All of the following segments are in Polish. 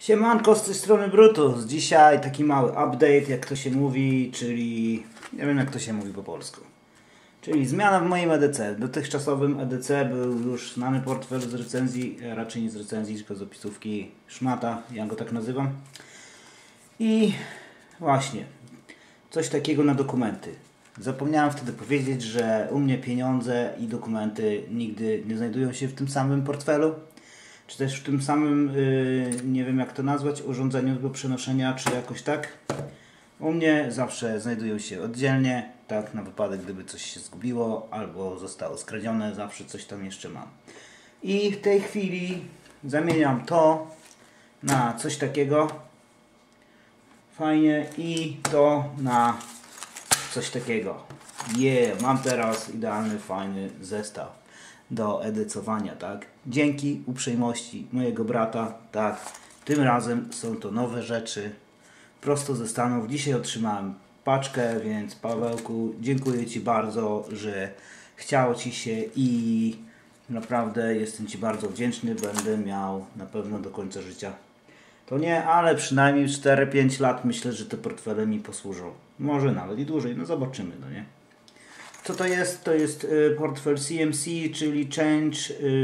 Siemanko, z tej strony Brutus. Dzisiaj taki mały update, jak to się mówi, czyli nie wiem jak to się mówi po polsku. Czyli zmiana w moim EDC. Dotychczasowym EDC był już znany portfel z recenzji, raczej nie z recenzji, tylko z opisówki Szmata, ja go tak nazywam. I właśnie, coś takiego na dokumenty. Zapomniałem wtedy powiedzieć, że u mnie pieniądze i dokumenty nigdy nie znajdują się w tym samym portfelu. Czy też w tym samym, nie wiem jak to nazwać, urządzeniu do przenoszenia, czy jakoś tak. U mnie zawsze znajdują się oddzielnie, tak na wypadek gdyby coś się zgubiło albo zostało skradzione, zawsze coś tam jeszcze mam. I w tej chwili zamieniam to na coś takiego. Fajnie. I to na coś takiego. Mam teraz idealny, fajny zestaw do edycowania, tak? Dzięki uprzejmości mojego brata, tak, tym razem są to nowe rzeczy prosto ze Stanów. Dzisiaj otrzymałem paczkę, więc Pawełku, dziękuję Ci bardzo, że chciało Ci się i naprawdę jestem Ci bardzo wdzięczny. Będę miał na pewno do końca życia. To nie, ale przynajmniej 4-5 lat myślę, że te portfele mi posłużą. Może nawet i dłużej, no zobaczymy, no nie? Co to jest? To jest portfel CMC, czyli Change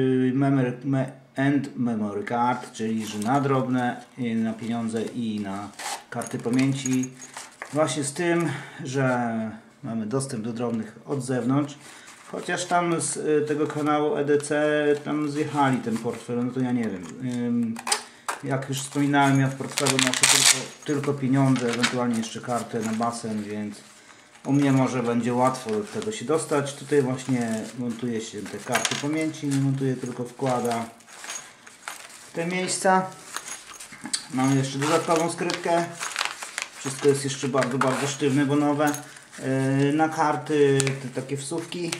Memory Card, czyli że na drobne, na pieniądze i na karty pamięci. Właśnie z tym, że mamy dostęp do drobnych od zewnątrz. Chociaż tam z tego kanału EDC tam zjechali ten portfel, no to ja nie wiem. Jak już wspominałem, ja w portfelu noszę tylko pieniądze, ewentualnie jeszcze kartę na basen, więc u mnie może będzie łatwo do tego się dostać. Tutaj właśnie montuje się te karty pamięci, nie montuje, tylko wkłada w te miejsca. Mamy jeszcze dodatkową skrytkę. Wszystko jest jeszcze bardzo, bardzo sztywne, bo nowe. Na karty te takie wsówki.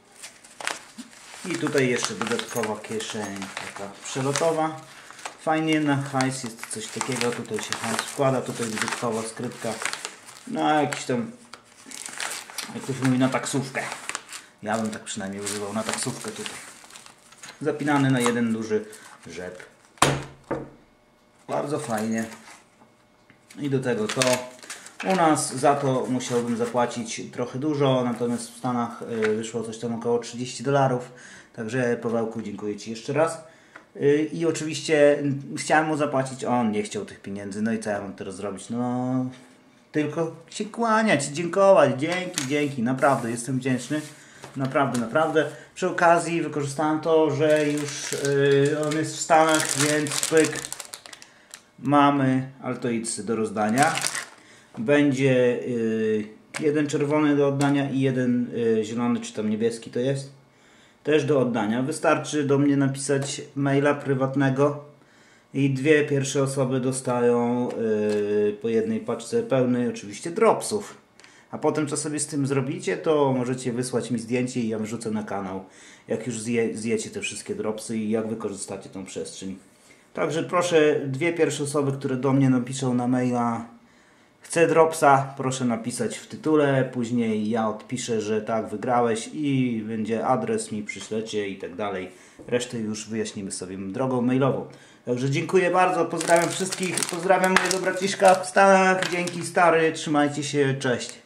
I tutaj jeszcze dodatkowa kieszeń, taka przelotowa. Fajnie, na hajs jest coś takiego. Tutaj się hajs wkłada, tutaj dodatkowa skrytka. No jakiś tam, jak ktoś mówi, na taksówkę. Ja bym tak przynajmniej używał, na taksówkę tutaj. Zapinany na jeden duży rzep. Bardzo fajnie. I do tego to. U nas za to musiałbym zapłacić trochę dużo, natomiast w Stanach wyszło coś tam około $30. Także Pawełku, dziękuję Ci jeszcze raz. I oczywiście chciałem mu zapłacić, on nie chciał tych pieniędzy. No i co ja mam teraz zrobić? No tylko się kłaniać, dziękować. Dzięki, naprawdę jestem wdzięczny. Naprawdę. Przy okazji wykorzystałem to, że już on jest w Stanach, więc pyk, mamy Altoidsy do rozdania. Będzie jeden czerwony do oddania i jeden zielony, czy tam niebieski to jest, też do oddania. Wystarczy do mnie napisać maila prywatnego i dwie pierwsze osoby dostają po jednej paczce pełnej oczywiście dropsów. A potem co sobie z tym zrobicie, to możecie wysłać mi zdjęcie i ja wrzucę na kanał, jak już zjecie te wszystkie dropsy i jak wykorzystacie tą przestrzeń. Także proszę, dwie pierwsze osoby, które do mnie napiszą na maila chcę dropsa, proszę napisać w tytule, później ja odpiszę, że tak, wygrałeś i będzie adres, mi przyślecie i tak dalej. Resztę już wyjaśnimy sobie drogą mailową. Także dziękuję bardzo, pozdrawiam wszystkich, pozdrawiam mojego braciszka w Stanach, dzięki stary, trzymajcie się, cześć.